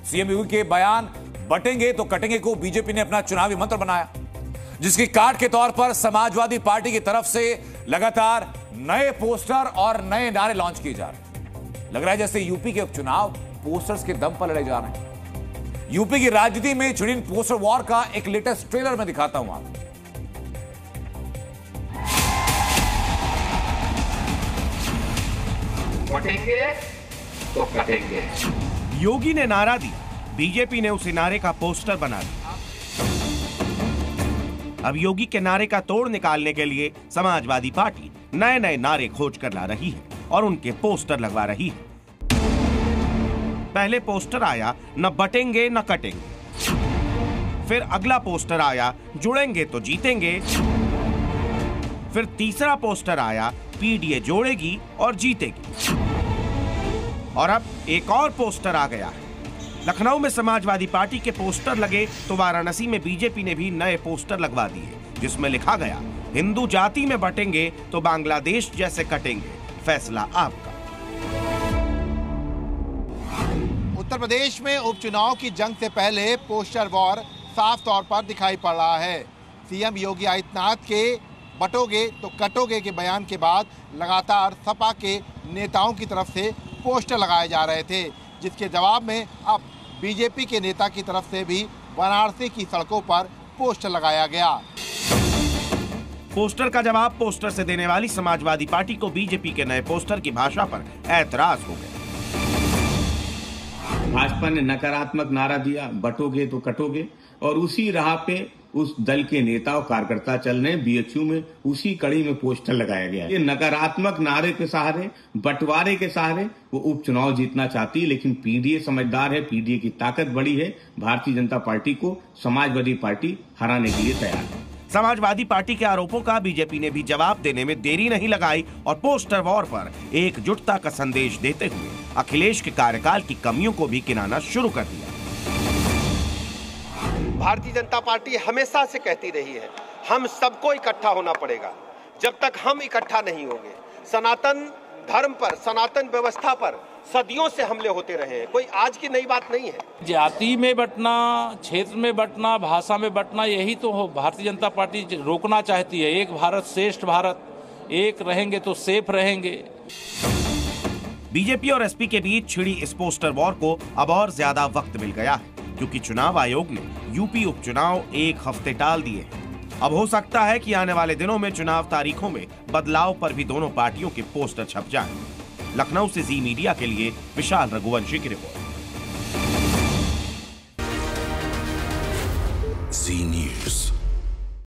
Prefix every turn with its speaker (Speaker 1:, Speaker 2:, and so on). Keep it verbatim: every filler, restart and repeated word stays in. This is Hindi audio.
Speaker 1: सीएम योगी के बयान बटेंगे तो कटेंगे को बीजेपी ने अपना चुनावी मंत्र बनाया, जिसकी काट के तौर पर समाजवादी पार्टी की तरफ से लगातार नए पोस्टर और नए नारे लॉन्च किए जा रहे। लग रहा है जैसे यूपी के उपचुनाव पोस्टर्स के दम पर लड़े जा रहे हैं। यूपी की राजनीति में छिड़ी पोस्टर वॉर का एक लेटेस्ट ट्रेलर में दिखाता हूं आपको।
Speaker 2: कटेंगे तो कटेंगे।
Speaker 3: योगी ने नारा दिया, बीजेपी ने उसी नारे का पोस्टर बना दिया। अब योगी के नारे का तोड़ निकालने के लिए समाजवादी पार्टी नए नए नारे खोज कर ला रही है और उनके पोस्टर लगवा रही है। पहले पोस्टर आया न बटेंगे न कटेंगे, फिर अगला पोस्टर आया जुड़ेंगे तो जीतेंगे, फिर तीसरा पोस्टर आया पीडीए जोड़ेगी और जीतेगी, और अब एक और पोस्टर आ गया है। लखनऊ में समाजवादी पार्टी के पोस्टर लगे तो वाराणसी में बीजेपी ने भी नए पोस्टर लगवा दिए, जिसमें लिखा गया, हिंदू जाति में बटेंगे तो बांग्लादेश जैसे कटेंगे, फैसला आपका।
Speaker 4: उत्तर प्रदेश में उपचुनाव की जंग से पहले पोस्टर वॉर साफ तौर पर दिखाई पड़ रहा है। सीएम योगी आदित्यनाथ के बटोगे तो कटोगे के बयान के बाद लगातार सपा के नेताओं की तरफ से पोस्टर लगाए जा रहे थे, जिसके जवाब में अब बीजेपी के नेता की तरफ से भी वाराणसी की सड़कों पर पोस्टर लगाया गया।
Speaker 3: पोस्टर का जवाब पोस्टर से देने वाली समाजवादी पार्टी को बीजेपी के नए पोस्टर की भाषा पर ऐतराज हो गया।
Speaker 5: भाजपा ने नकारात्मक नारा दिया, बटोगे तो कटोगे, और उसी राह पे उस दल के नेता और कार्यकर्ता चल रहे हैं। बीएचयू में उसी कड़ी में पोस्टर लगाया गया है। ये नकारात्मक नारे के सहारे, बंटवारे के सहारे वो उपचुनाव जीतना चाहती है, लेकिन पीडीए समझदार है, पीडीए की ताकत बड़ी है। भारतीय जनता पार्टी को समाजवादी पार्टी हराने के लिए तैयार है।
Speaker 3: समाजवादी पार्टी के आरोपों का बीजेपी ने भी जवाब देने में देरी नहीं लगाई और पोस्टर वॉर पर एकजुटता का संदेश देते हुए अखिलेश के कार्यकाल की कमियों को भी गिनाना शुरू कर दिया।
Speaker 6: भारतीय जनता पार्टी हमेशा से कहती रही है, हम सबको इकट्ठा होना पड़ेगा। जब तक हम इकट्ठा नहीं होंगे, सनातन धर्म पर, सनातन व्यवस्था पर सदियों से हमले होते रहे हैं। कोई आज की नई बात नहीं है।
Speaker 7: जाति में बंटना, क्षेत्र में बंटना, भाषा में बंटना, यही तो भारतीय जनता पार्टी रोकना चाहती है। एक भारत श्रेष्ठ भारत, एक रहेंगे तो सेफ रहेंगे।
Speaker 3: बीजेपी और एसपी के बीच छिड़ी इस पोस्टर वॉर को अब और ज्यादा वक्त मिल गया है, क्योंकि चुनाव आयोग ने यूपी उपचुनाव एक हफ्ते टाल दिए हैं। अब हो सकता है कि आने वाले दिनों में चुनाव तारीखों में बदलाव पर भी दोनों पार्टियों के पोस्टर छप जाएं। लखनऊ से जी मीडिया के लिए विशाल रघुवंशी की रिपोर्ट।
Speaker 8: जी न्यूज़।